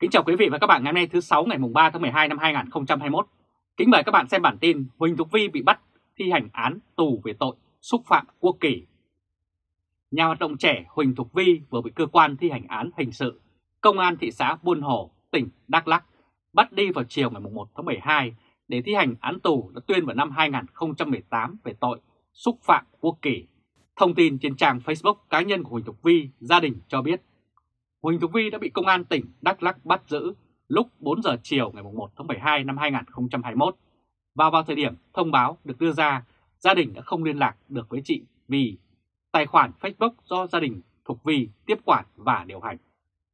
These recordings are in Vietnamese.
Kính chào quý vị và các bạn ngày hôm nay thứ 6 ngày 3 tháng 12 năm 2021. Kính mời các bạn xem bản tin Huỳnh Thục Vy bị bắt thi hành án tù về tội xúc phạm quốc kỳ. Nhà hoạt động trẻ Huỳnh Thục Vy vừa bị cơ quan thi hành án hình sự Công an thị xã Buôn Hồ, tỉnh Đắk Lắk bắt đi vào chiều ngày 1 tháng 12 để thi hành án tù đã tuyên vào năm 2018 về tội xúc phạm quốc kỳ. Thông tin trên trang Facebook cá nhân của Huỳnh Thục Vy, gia đình cho biết Huỳnh Thục Vy đã bị Công an tỉnh Đắk Lắk bắt giữ lúc 4 giờ chiều ngày 1 tháng 12 năm 2021. Và vào thời điểm thông báo được đưa ra, gia đình đã không liên lạc được với chị vì tài khoản Facebook do gia đình Thục Vy tiếp quản và điều hành.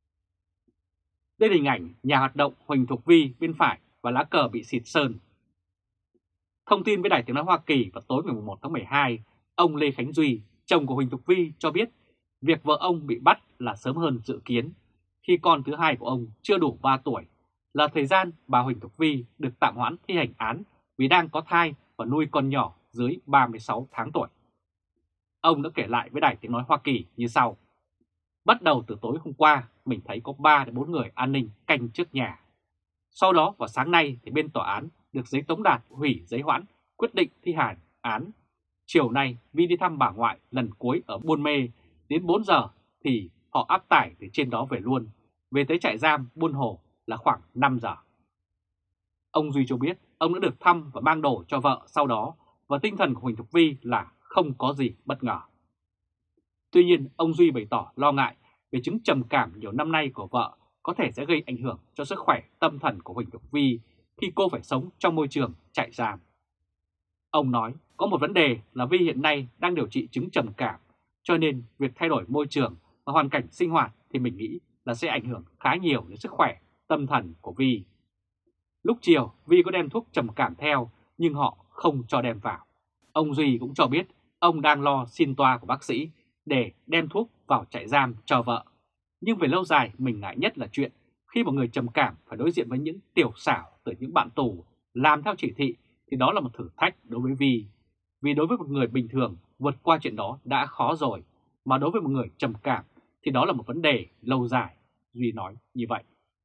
Đây là hình ảnh nhà hoạt động Huỳnh Thục Vy bên phải và lá cờ bị xịt sơn. Thông tin với Đài Tiếng nói Hoa Kỳ vào tối ngày 1 tháng 12, ông Lê Khánh Duy, chồng của Huỳnh Thục Vy cho biết việc vợ ông bị bắt là sớm hơn dự kiến khi con thứ hai của ông chưa đủ 3 tuổi, là thời gian bà Huỳnh Thục Vy được tạm hoãn thi hành án vì đang có thai và nuôi con nhỏ dưới 36 tháng tuổi. Ông đã kể lại với Đài Tiếng nói Hoa Kỳ như sau: bắt đầu từ tối hôm qua, mình thấy có 3 đến 4 người an ninh canh trước nhà. Sau đó vào sáng nay thì bên tòa án được giấy tống đạt hủy giấy hoãn quyết định thi hành án. Chiều nay Vy đi thăm bà ngoại lần cuối ở Buôn Mê, đến 4 giờ thì họ áp tải từ trên đó về luôn, về tới trại giam Buôn Hồ là khoảng 5 giờ. Ông Duy cho biết ông đã được thăm và mang đồ cho vợ sau đó và tinh thần của Huỳnh Thục Vy là không có gì bất ngờ. Tuy nhiên, ông Duy bày tỏ lo ngại về chứng trầm cảm nhiều năm nay của vợ có thể sẽ gây ảnh hưởng cho sức khỏe tâm thần của Huỳnh Thục Vy khi cô phải sống trong môi trường trại giam. Ông nói có một vấn đề là Vy hiện nay đang điều trị chứng trầm cảm, cho nên việc thay đổi môi trường và hoàn cảnh sinh hoạt thì mình nghĩ là sẽ ảnh hưởng khá nhiều đến sức khỏe tâm thần của Vy. Lúc chiều, Vy có đem thuốc trầm cảm theo nhưng họ không cho đem vào. Ông Duy cũng cho biết ông đang lo xin toa của bác sĩ để đem thuốc vào trại giam cho vợ. Nhưng về lâu dài mình ngại nhất là chuyện khi một người trầm cảm phải đối diện với những tiểu xảo từ những bạn tù làm theo chỉ thị thì đó là một thử thách đối với Vy. Vì đối với một người bình thường vượt qua chuyện đó đã khó rồi, mà đối với một người trầm cảm thì đó là một vấn đề lâu dài, Duy nói như vậy.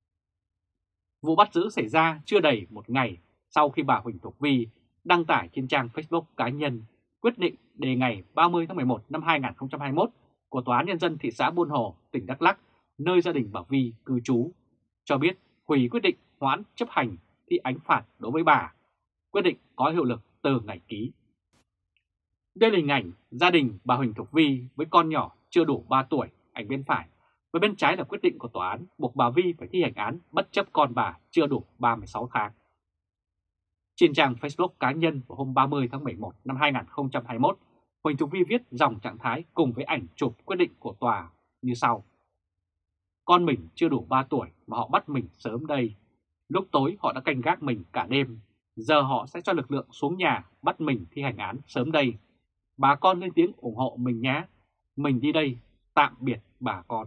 Vụ bắt giữ xảy ra chưa đầy một ngày sau khi bà Huỳnh Thục Vy đăng tải trên trang Facebook cá nhân quyết định đề ngày 30 tháng 11 năm 2021 của Tòa án Nhân dân thị xã Buôn Hồ, tỉnh Đắk Lắk, nơi gia đình bà Vy cư trú, cho biết hủy quyết định hoãn chấp hành thi hành phạt đối với bà. Quyết định có hiệu lực từ ngày ký. Đây là hình ảnh gia đình bà Huỳnh Thục Vy với con nhỏ chưa đủ 3 tuổi, ảnh bên phải, và bên trái là quyết định của tòa án buộc bà Vy phải thi hành án bất chấp con bà chưa đủ 36 tháng. Trên trang Facebook cá nhân vào hôm 30 tháng 11 năm 2021, Huỳnh Thục Vy viết dòng trạng thái cùng với ảnh chụp quyết định của tòa như sau: con mình chưa đủ 3 tuổi mà họ bắt mình sớm đây. Lúc tối họ đã canh gác mình cả đêm, giờ họ sẽ cho lực lượng xuống nhà bắt mình thi hành án sớm đây. Bà con lên tiếng ủng hộ mình nhé. Mình đi đây, tạm biệt bà con.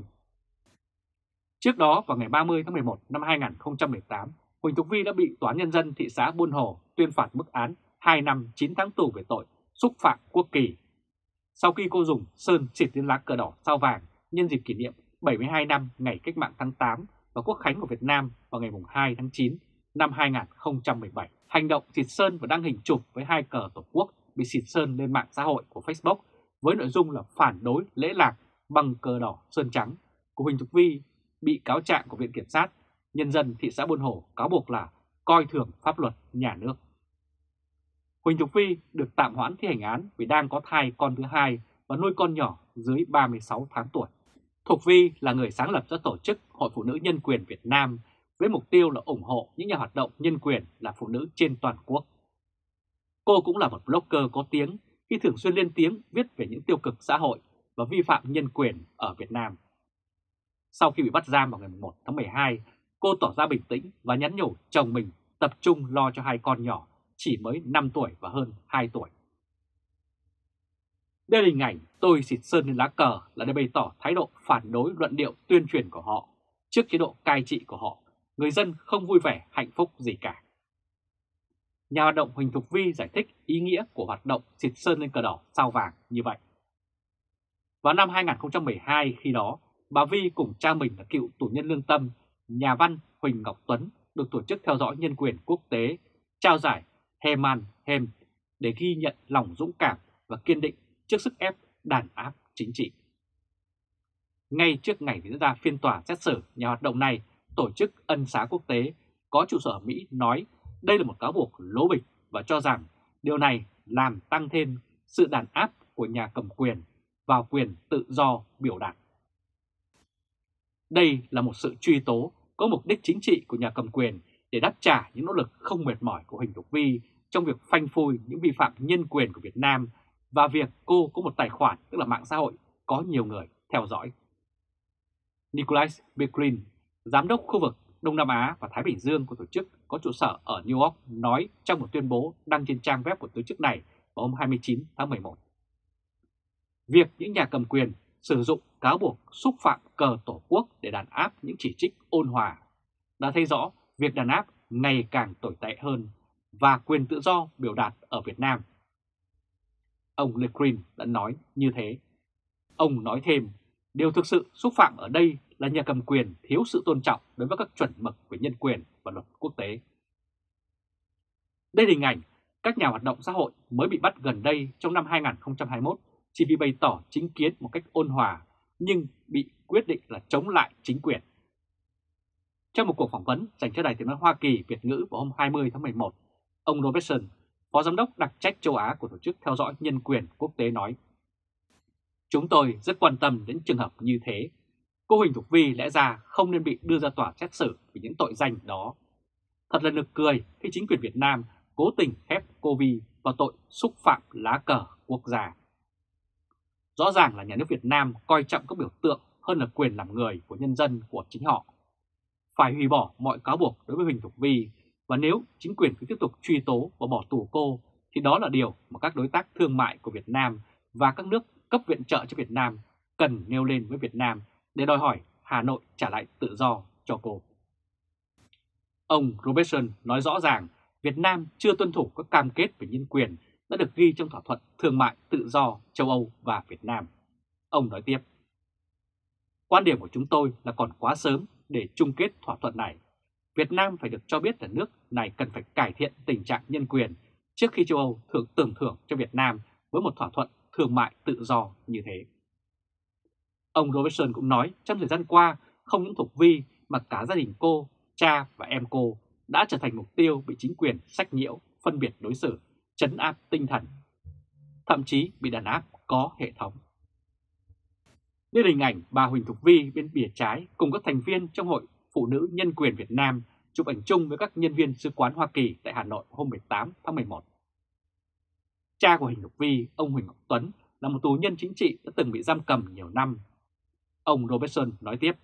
Trước đó vào ngày 30 tháng 11 năm 2018, Huỳnh Thục Vy đã bị Tòa án Nhân dân thị xã Buôn Hồ tuyên phạt mức án 2 năm 9 tháng tù về tội xúc phạm quốc kỳ. Sau khi cô dùng sơn xịt lên lá cờ đỏ sao vàng nhân dịp kỷ niệm 72 năm ngày Cách mạng tháng 8 và Quốc khánh của Việt Nam vào ngày 2 tháng 9 năm 2017. Hành động xịt sơn và đăng hình chụp với 2 cờ Tổ quốc bị xịt sơn lên mạng xã hội của Facebook với nội dung là phản đối lễ lạc bằng cờ đỏ sơn trắng của Huỳnh Thục Vy bị cáo trạng của Viện Kiểm sát Nhân dân thị xã Buôn Hồ cáo buộc là coi thường pháp luật nhà nước. Huỳnh Thục Vy được tạm hoãn thi hành án vì đang có thai con thứ hai và nuôi con nhỏ dưới 36 tháng tuổi. Thục Vy là người sáng lập ra tổ chức Hội Phụ nữ Nhân quyền Việt Nam với mục tiêu là ủng hộ những nhà hoạt động nhân quyền là phụ nữ trên toàn quốc. Cô cũng là một blogger có tiếng khi thường xuyên lên tiếng viết về những tiêu cực xã hội và vi phạm nhân quyền ở Việt Nam. Sau khi bị bắt giam vào ngày 1 tháng 12, cô tỏ ra bình tĩnh và nhắn nhủ chồng mình tập trung lo cho 2 con nhỏ chỉ mới 5 tuổi và hơn 2 tuổi. Đây là hình ảnh tôi xịt sơn lên lá cờ là để bày tỏ thái độ phản đối luận điệu tuyên truyền của họ. Trước chế độ cai trị của họ, người dân không vui vẻ hạnh phúc gì cả. Nhà hoạt động Huỳnh Thục Vy giải thích ý nghĩa của hoạt động xịt sơn lên cờ đỏ sao vàng như vậy. Vào năm 2012 khi đó, bà Vy cùng cha mình là cựu tù nhân lương tâm nhà văn Huỳnh Ngọc Tuấn được Tổ chức Theo dõi Nhân quyền Quốc tế trao giải Herman Hem để ghi nhận lòng dũng cảm và kiên định trước sức ép đàn áp chính trị. Ngay trước ngày diễn ra phiên tòa xét xử, nhà hoạt động này, Tổ chức Ân xá Quốc tế có trụ sở ở Mỹ, nói đây là một cáo buộc lố bịch và cho rằng điều này làm tăng thêm sự đàn áp của nhà cầm quyền vào quyền tự do biểu đạt. Đây là một sự truy tố có mục đích chính trị của nhà cầm quyền để đáp trả những nỗ lực không mệt mỏi của Huỳnh Thục Vy trong việc phanh phui những vi phạm nhân quyền của Việt Nam và việc cô có một tài khoản, tức là mạng xã hội, có nhiều người theo dõi. Nicholas Bequelin, giám đốc khu vực Đông Nam Á và Thái Bình Dương của tổ chức có trụ sở ở New York, nói trong một tuyên bố đăng trên trang web của tổ chức này vào hôm 29 tháng 11. Việc những nhà cầm quyền sử dụng cáo buộc xúc phạm cờ Tổ quốc để đàn áp những chỉ trích ôn hòa đã thấy rõ việc đàn áp ngày càng tồi tệ hơn và quyền tự do biểu đạt ở Việt Nam. Ông Lequin đã nói như thế. Ông nói thêm, điều thực sự xúc phạm ở đây là nhà cầm quyền thiếu sự tôn trọng đối với các chuẩn mực về nhân quyền và luật quốc tế. Đây là hình ảnh các nhà hoạt động xã hội mới bị bắt gần đây trong năm 2021 chỉ vì bày tỏ chính kiến một cách ôn hòa nhưng bị quyết định là chống lại chính quyền. Trong một cuộc phỏng vấn dành cho Đài Tiếng nói Hoa Kỳ Việt ngữ vào hôm 20 tháng 11, ông Robertson, Phó Giám đốc đặc trách châu Á của Tổ chức Theo dõi Nhân quyền Quốc tế nói: "Chúng tôi rất quan tâm đến trường hợp như thế. Cô Huỳnh Thục Vy lẽ ra không nên bị đưa ra tòa xét xử vì những tội danh đó. Thật là nực cười khi chính quyền Việt Nam cố tình ép cô Vy vào tội xúc phạm lá cờ quốc gia. Rõ ràng là nhà nước Việt Nam coi trọng các biểu tượng hơn là quyền làm người của nhân dân của chính họ. Phải hủy bỏ mọi cáo buộc đối với Huỳnh Thục Vy, và nếu chính quyền cứ tiếp tục truy tố và bỏ tù cô thì đó là điều mà các đối tác thương mại của Việt Nam và các nước cấp viện trợ cho Việt Nam cần nêu lên với Việt Nam để đòi hỏi Hà Nội trả lại tự do cho cô." Ông Robertson nói rõ ràng Việt Nam chưa tuân thủ các cam kết về nhân quyền đã được ghi trong thỏa thuận thương mại tự do châu Âu và Việt Nam. Ông nói tiếp: "Quan điểm của chúng tôi là còn quá sớm để chung kết thỏa thuận này. Việt Nam phải được cho biết là nước này cần phải cải thiện tình trạng nhân quyền trước khi châu Âu tưởng thưởng cho Việt Nam với một thỏa thuận thương mại tự do như thế." Ông Robertson cũng nói trong thời gian qua, không những Thục Vy mà cả gia đình cô, cha và em cô đã trở thành mục tiêu bị chính quyền sách nhiễu, phân biệt đối xử, trấn áp tinh thần, thậm chí bị đàn áp có hệ thống. Đây là hình ảnh bà Huỳnh Thục Vy bên bìa trái cùng các thành viên trong Hội Phụ nữ Nhân quyền Việt Nam chụp ảnh chung với các nhân viên sứ quán Hoa Kỳ tại Hà Nội hôm 18 tháng 11. Cha của Huỳnh Thục Vy, ông Huỳnh Ngọc Tuấn, là một tù nhân chính trị đã từng bị giam cầm nhiều năm. Ông Robertson nói tiếp: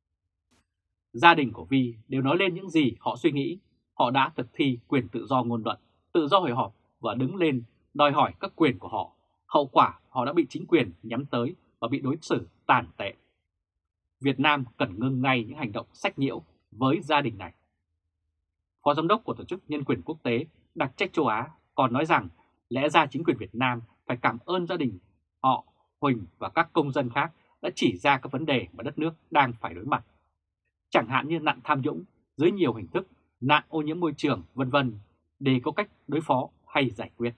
"Gia đình của Vy đều nói lên những gì họ suy nghĩ. Họ đã thực thi quyền tự do ngôn luận, tự do hội họp và đứng lên đòi hỏi các quyền của họ. Hậu quả họ đã bị chính quyền nhắm tới và bị đối xử tàn tệ. Việt Nam cần ngưng ngay những hành động sách nhiễu với gia đình này." Phó Giám đốc của Tổ chức Nhân quyền Quốc tế đặc trách châu Á còn nói rằng lẽ ra chính quyền Việt Nam phải cảm ơn gia đình họ, Huỳnh và các công dân khác đã chỉ ra các vấn đề mà đất nước đang phải đối mặt, chẳng hạn như nạn tham nhũng dưới nhiều hình thức, nạn ô nhiễm môi trường, vân vân, để có cách đối phó hay giải quyết.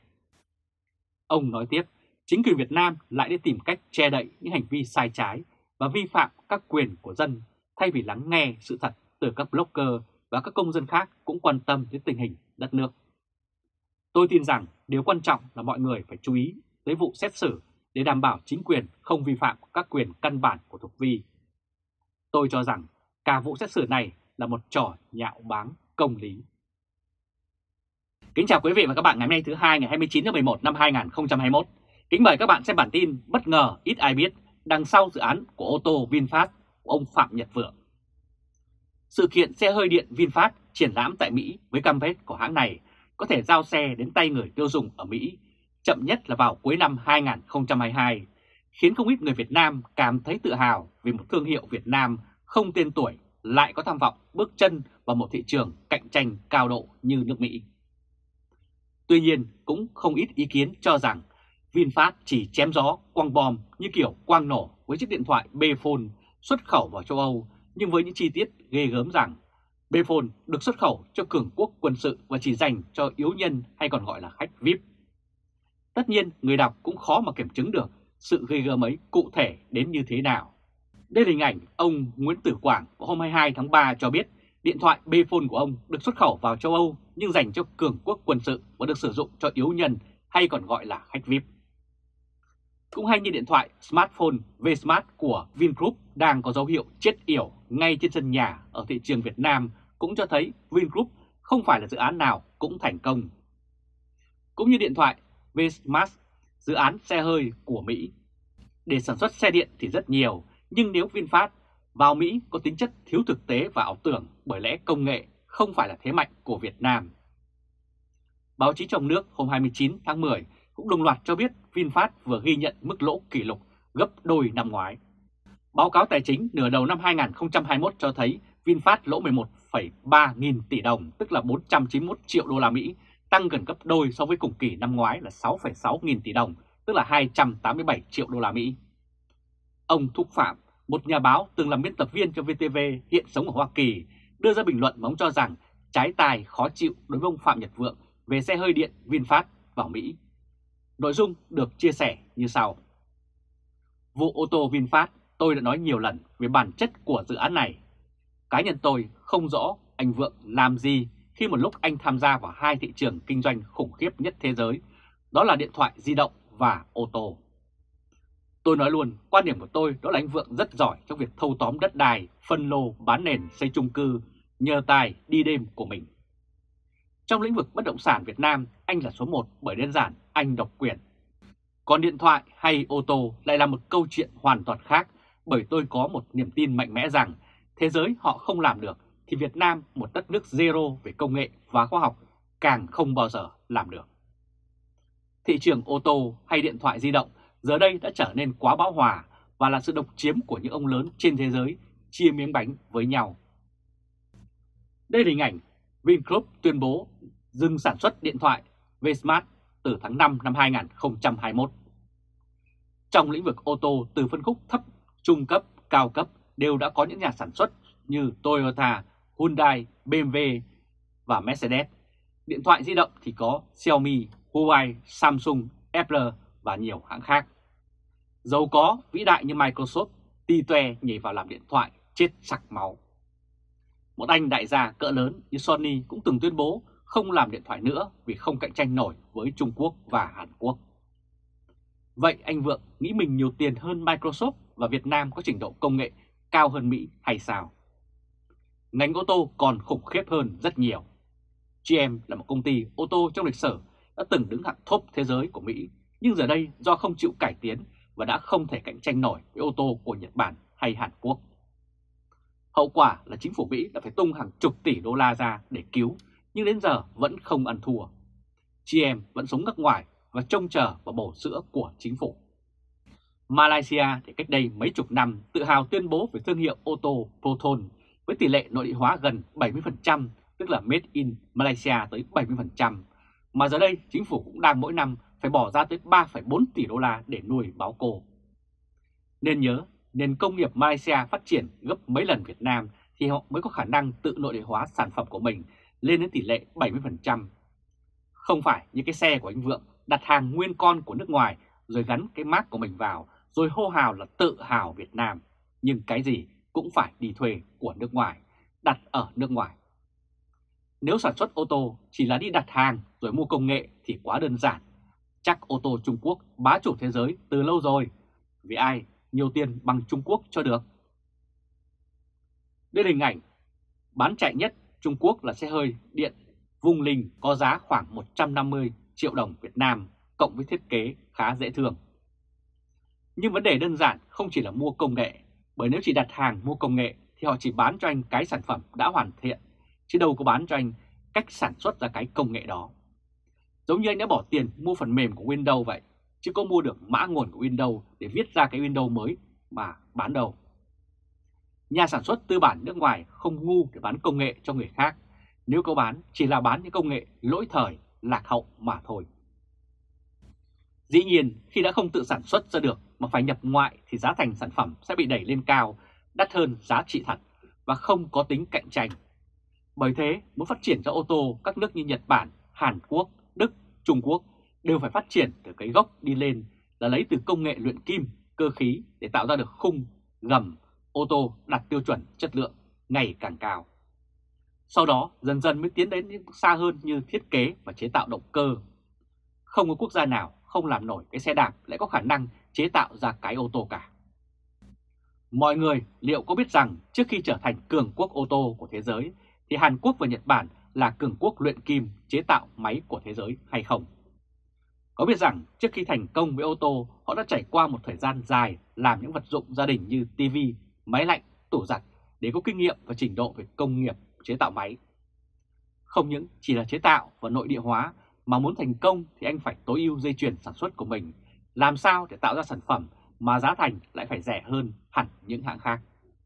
Ông nói tiếp, chính quyền Việt Nam lại đi tìm cách che đậy những hành vi sai trái và vi phạm các quyền của dân thay vì lắng nghe sự thật từ các blogger và các công dân khác cũng quan tâm đến tình hình đất nước. Tôi tin rằng điều quan trọng là mọi người phải chú ý tới vụ xét xử để đảm bảo chính quyền không vi phạm các quyền căn bản của Thục Vy. Tôi cho rằng cả vụ xét xử này là một trò nhạo báng công lý. Kính chào quý vị và các bạn ngày hôm nay thứ Hai ngày 29 tháng 11 năm 2021. Kính mời các bạn xem bản tin bất ngờ ít ai biết đằng sau dự án của ô tô VinFast của ông Phạm Nhật Vượng. Sự kiện xe hơi điện VinFast triển lãm tại Mỹ với cam kết của hãng này có thể giao xe đến tay người tiêu dùng ở Mỹ chậm nhất là vào cuối năm 2022, khiến không ít người Việt Nam cảm thấy tự hào vì một thương hiệu Việt Nam không tên tuổi lại có tham vọng bước chân vào một thị trường cạnh tranh cao độ như nước Mỹ. Tuy nhiên, cũng không ít ý kiến cho rằng VinFast chỉ chém gió quăng bom như kiểu quang nổ với chiếc điện thoại Bphone xuất khẩu vào châu Âu nhưng với những chi tiết ghê gớm rằng Bphone được xuất khẩu cho cường quốc quân sự và chỉ dành cho yếu nhân hay còn gọi là khách VIP. Tất nhiên người đọc cũng khó mà kiểm chứng được sự ghê gớm ấy cụ thể đến như thế nào. Đây là hình ảnh ông Nguyễn Tử Quảng vào hôm 22 tháng 3 cho biết điện thoại Bphone của ông được xuất khẩu vào châu Âu nhưng dành cho cường quốc quân sự và được sử dụng cho yếu nhân hay còn gọi là khách VIP. Cũng hay như điện thoại smartphone Vsmart của Vingroup đang có dấu hiệu chết yểu ngay trên sân nhà ở thị trường Việt Nam cũng cho thấy Vingroup không phải là dự án nào cũng thành công. Cũng như điện thoại Vsmart, dự án xe hơi của Mỹ. Để sản xuất xe điện thì rất nhiều, nhưng nếu VinFast vào Mỹ có tính chất thiếu thực tế và ảo tưởng bởi lẽ công nghệ không phải là thế mạnh của Việt Nam. Báo chí trong nước hôm 29 tháng 10 cũng đồng loạt cho biết VinFast vừa ghi nhận mức lỗ kỷ lục gấp đôi năm ngoái. Báo cáo tài chính nửa đầu năm 2021 cho thấy VinFast lỗ 11,3 nghìn tỷ đồng, tức là 491 triệu đô la Mỹ, tăng gần gấp đôi so với cùng kỳ năm ngoái là 6,6 nghìn tỷ đồng, tức là 287 triệu đô la Mỹ. Ông Thúc Phạm, một nhà báo từng làm biên tập viên cho VTV hiện sống ở Hoa Kỳ, đưa ra bình luận mà ông cho rằng trái tai khó chịu đối với ông Phạm Nhật Vượng về xe hơi điện VinFast vào Mỹ. Nội dung được chia sẻ như sau. Vụ ô tô VinFast tôi đã nói nhiều lần về bản chất của dự án này. Cá nhân tôi không rõ anh Vượng làm gì khi một lúc anh tham gia vào hai thị trường kinh doanh khủng khiếp nhất thế giới, đó là điện thoại di động và ô tô. Tôi nói luôn, quan điểm của tôi đó là anh Vượng rất giỏi trong việc thâu tóm đất đai, phân lô, bán nền, xây chung cư, nhờ tài đi đêm của mình. Trong lĩnh vực bất động sản Việt Nam, anh là số 1 bởi đơn giản anh độc quyền. Còn điện thoại hay ô tô lại là một câu chuyện hoàn toàn khác, bởi tôi có một niềm tin mạnh mẽ rằng thế giới họ không làm được thì Việt Nam, một đất nước zero về công nghệ và khoa học, càng không bao giờ làm được. Thị trường ô tô hay điện thoại di động giờ đây đã trở nên quá bão hòa và là sự độc chiếm của những ông lớn trên thế giới chia miếng bánh với nhau. Đây là hình ảnh Vingroup tuyên bố dừng sản xuất điện thoại Vsmart từ tháng 5 năm 2021. Trong lĩnh vực ô tô từ phân khúc thấp, trung cấp, cao cấp đều đã có những nhà sản xuất như Toyota, Hyundai, BMW và Mercedes. Điện thoại di động thì có Xiaomi, Huawei, Samsung, Apple và nhiều hãng khác. Giàu có, vĩ đại như Microsoft, ti toe nhảy vào làm điện thoại, chết sặc máu. Một anh đại gia cỡ lớn như Sony cũng từng tuyên bố không làm điện thoại nữa vì không cạnh tranh nổi với Trung Quốc và Hàn Quốc. Vậy anh Vượng nghĩ mình nhiều tiền hơn Microsoft và Việt Nam có trình độ công nghệ cao hơn Mỹ hay sao? Ngành ô tô còn khủng khiếp hơn rất nhiều. GM là một công ty ô tô trong lịch sử đã từng đứng hạng top thế giới của Mỹ, nhưng giờ đây do không chịu cải tiến và đã không thể cạnh tranh nổi với ô tô của Nhật Bản hay Hàn Quốc. Hậu quả là chính phủ Mỹ đã phải tung hàng chục tỷ đô la ra để cứu, nhưng đến giờ vẫn không ăn thua. GM vẫn sống ngắc ngoài và trông chờ vào bầu sữa của chính phủ. Malaysia thì cách đây mấy chục năm tự hào tuyên bố về thương hiệu ô tô Proton với tỷ lệ nội địa hóa gần 70%, tức là Made in Malaysia tới 70%, mà giờ đây chính phủ cũng đang mỗi năm phải bỏ ra tới 3,4 tỷ đô la để nuôi báo cô. Nên nhớ, nền công nghiệp Malaysia phát triển gấp mấy lần Việt Nam thì họ mới có khả năng tự nội địa hóa sản phẩm của mình lên đến tỷ lệ 70%. Không phải như cái xe của anh Vượng đặt hàng nguyên con của nước ngoài rồi gắn cái mác của mình vào rồi hô hào là tự hào Việt Nam, nhưng cái gì cũng phải đi thuê của nước ngoài, đặt ở nước ngoài. Nếu sản xuất ô tô chỉ là đi đặt hàng rồi mua công nghệ thì quá đơn giản. Chắc ô tô Trung Quốc bá chủ thế giới từ lâu rồi, vì ai nhiều tiền bằng Trung Quốc cho được. Đây là hình ảnh bán chạy nhất Trung Quốc là xe hơi điện Vung Linh có giá khoảng 150 triệu đồng Việt Nam cộng với thiết kế khá dễ thương. Nhưng vấn đề đơn giản không chỉ là mua công nghệ, bởi nếu chỉ đặt hàng mua công nghệ thì họ chỉ bán cho anh cái sản phẩm đã hoàn thiện, chứ đâu có bán cho anh cách sản xuất ra cái công nghệ đó. Giống như anh đã bỏ tiền mua phần mềm của Windows vậy, chứ có mua được mã nguồn của Windows để viết ra cái Windows mới mà bán đâu. Nhà sản xuất tư bản nước ngoài không ngu để bán công nghệ cho người khác, nếu có bán chỉ là bán những công nghệ lỗi thời, lạc hậu mà thôi. Dĩ nhiên khi đã không tự sản xuất ra được mà phải nhập ngoại thì giá thành sản phẩm sẽ bị đẩy lên cao, đắt hơn giá trị thật, và không có tính cạnh tranh. Bởi thế, muốn phát triển ra ô tô, các nước như Nhật Bản, Hàn Quốc, Đức, Trung Quốc đều phải phát triển từ cái gốc đi lên là lấy từ công nghệ luyện kim, cơ khí để tạo ra được khung, gầm, ô tô đạt tiêu chuẩn chất lượng ngày càng cao. Sau đó dần dần mới tiến đến những bước xa hơn như thiết kế và chế tạo động cơ. Không có quốc gia nào không làm nổi cái xe đạp lại có khả năng chế tạo ra cái ô tô cả. Mọi người liệu có biết rằng trước khi trở thành cường quốc ô tô của thế giới thì Hàn Quốc và Nhật Bản là cường quốc luyện kim chế tạo máy của thế giới hay không? Có biết rằng trước khi thành công với ô tô, họ đã trải qua một thời gian dài làm những vật dụng gia đình như tivi, máy lạnh, tủ giặt để có kinh nghiệm và trình độ về công nghiệp chế tạo máy. Không những chỉ là chế tạo và nội địa hóa mà muốn thành công thì anh phải tối ưu dây chuyền sản xuất của mình, làm sao để tạo ra sản phẩm mà giá thành lại phải rẻ hơn hẳn những hãng khác.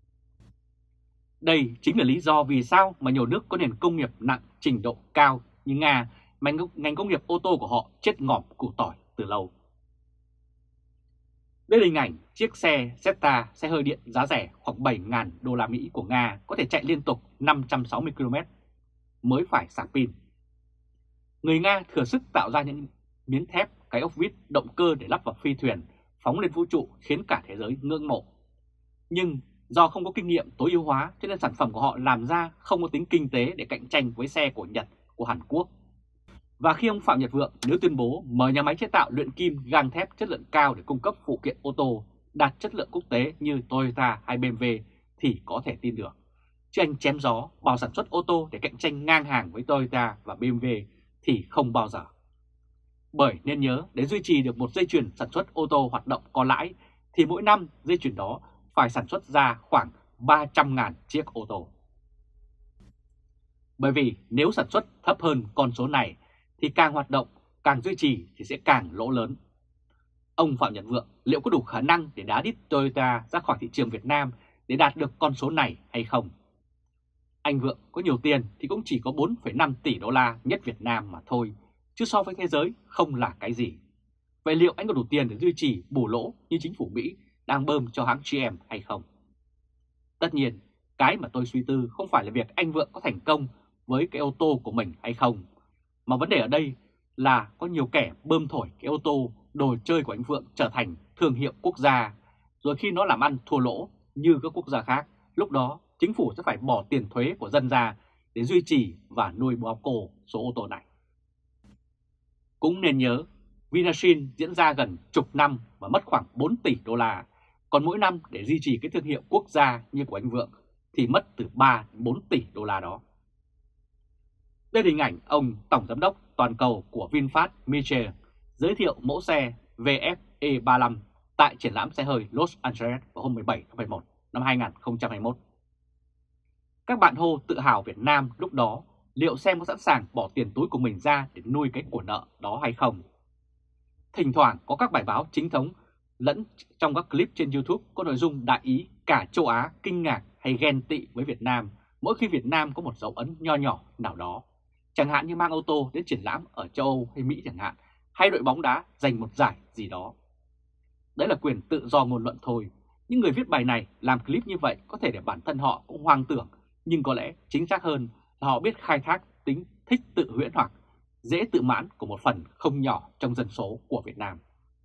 Đây chính là lý do vì sao mà nhiều nước có nền công nghiệp nặng trình độ cao như Nga mà ngành công nghiệp ô tô của họ chết ngòm củ tỏi từ lâu. Đây là hình ảnh chiếc xe Jetta, xe hơi điện giá rẻ khoảng 7.000 đô la Mỹ của Nga có thể chạy liên tục 560 km mới phải sạc pin. Người Nga thừa sức tạo ra những miếng thép, cái ốc vít, động cơ để lắp vào phi thuyền, phóng lên vũ trụ khiến cả thế giới ngưỡng mộ. Nhưng do không có kinh nghiệm tối ưu hóa cho nên sản phẩm của họ làm ra không có tính kinh tế để cạnh tranh với xe của Nhật, của Hàn Quốc. Và khi ông Phạm Nhật Vượng nếu tuyên bố mời nhà máy chế tạo luyện kim gang thép chất lượng cao để cung cấp phụ kiện ô tô đạt chất lượng quốc tế như Toyota hay BMW thì có thể tin được. Chứ anh chém gió bảo sản xuất ô tô để cạnh tranh ngang hàng với Toyota và BMW thì không bao giờ. Bởi nên nhớ, để duy trì được một dây chuyền sản xuất ô tô hoạt động có lãi thì mỗi năm dây chuyền đó phải sản xuất ra khoảng 300.000 chiếc ô tô. Bởi vì nếu sản xuất thấp hơn con số này thì càng hoạt động, càng duy trì thì sẽ càng lỗ lớn. Ông Phạm Nhật Vượng liệu có đủ khả năng để đá đít Toyota ra khỏi thị trường Việt Nam để đạt được con số này hay không? Anh Vượng có nhiều tiền thì cũng chỉ có 4,5 tỷ đô la nhất Việt Nam mà thôi, chứ so với thế giới không là cái gì. Vậy liệu anh có đủ tiền để duy trì bù lỗ như chính phủ Mỹ đang bơm cho hãng GM hay không? Tất nhiên, cái mà tôi suy tư không phải là việc anh Vượng có thành công với cái ô tô của mình hay không, mà vấn đề ở đây là có nhiều kẻ bơm thổi cái ô tô, đồ chơi của anh Vượng trở thành thương hiệu quốc gia, rồi khi nó làm ăn thua lỗ như các quốc gia khác, lúc đó chính phủ sẽ phải bỏ tiền thuế của dân ra để duy trì và nuôi bó cổ số ô tô này. Cũng nên nhớ, Vinashin diễn ra gần chục năm và mất khoảng 4 tỷ đô la, còn mỗi năm để duy trì cái thương hiệu quốc gia như của anh Vượng thì mất từ 3 đến 4 tỷ đô la đó. Đây là hình ảnh ông Tổng Giám đốc toàn cầu của VinFast Michel giới thiệu mẫu xe VF-E35 tại triển lãm xe hơi Los Angeles vào hôm 17 tháng 11 năm 2021. Các bạn hô tự hào Việt Nam lúc đó liệu xem có sẵn sàng bỏ tiền túi của mình ra để nuôi cái của nợ đó hay không? Thỉnh thoảng có các bài báo chính thống lẫn trong các clip trên YouTube có nội dung đại ý cả châu Á kinh ngạc hay ghen tị với Việt Nam mỗi khi Việt Nam có một dấu ấn nho nhỏ nào đó. Chẳng hạn như mang ô tô đến triển lãm ở châu Âu hay Mỹ chẳng hạn, hay đội bóng đá giành một giải gì đó. Đấy là quyền tự do ngôn luận thôi. Những người viết bài này làm clip như vậy có thể để bản thân họ cũng hoang tưởng, nhưng có lẽ chính xác hơn là họ biết khai thác tính thích tự huyễn hoặc, dễ tự mãn của một phần không nhỏ trong dân số của Việt Nam.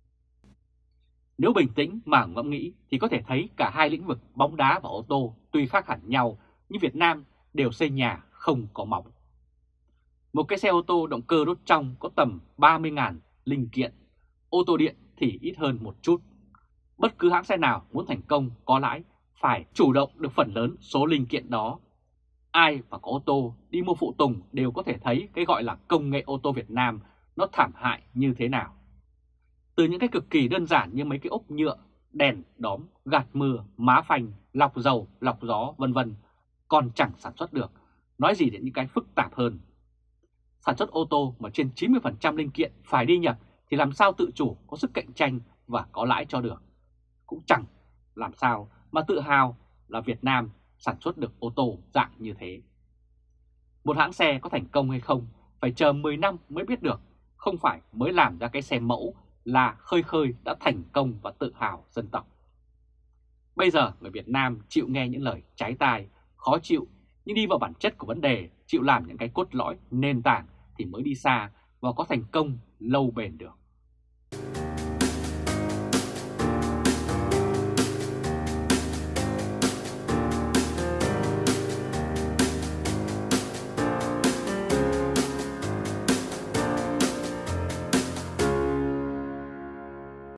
Nếu bình tĩnh mà ngẫm nghĩ thì có thể thấy cả hai lĩnh vực bóng đá và ô tô tuy khác hẳn nhau nhưng Việt Nam đều xây nhà không có móng. Một cái xe ô tô động cơ đốt trong có tầm 30.000 linh kiện, ô tô điện thì ít hơn một chút. Bất cứ hãng xe nào muốn thành công có lãi phải chủ động được phần lớn số linh kiện đó. Ai mà có ô tô đi mua phụ tùng đều có thể thấy cái gọi là công nghệ ô tô Việt Nam nó thảm hại như thế nào. Từ những cái cực kỳ đơn giản như mấy cái ốp nhựa, đèn, đóm, gạt mưa, má phanh, lọc dầu, lọc gió vân vân còn chẳng sản xuất được, nói gì đến những cái phức tạp hơn. Sản xuất ô tô mà trên 90% linh kiện phải đi nhập thì làm sao tự chủ có sức cạnh tranh và có lãi cho được. Cũng chẳng làm sao mà tự hào là Việt Nam sản xuất được ô tô dạng như thế. Một hãng xe có thành công hay không phải chờ 10 năm mới biết được, không phải mới làm ra cái xe mẫu là khơi khơi đã thành công và tự hào dân tộc. Bây giờ người Việt Nam chịu nghe những lời trái tai, khó chịu, nhưng đi vào bản chất của vấn đề, chịu làm những cái cốt lõi, nền tảng thì mới đi xa và có thành công lâu bền được.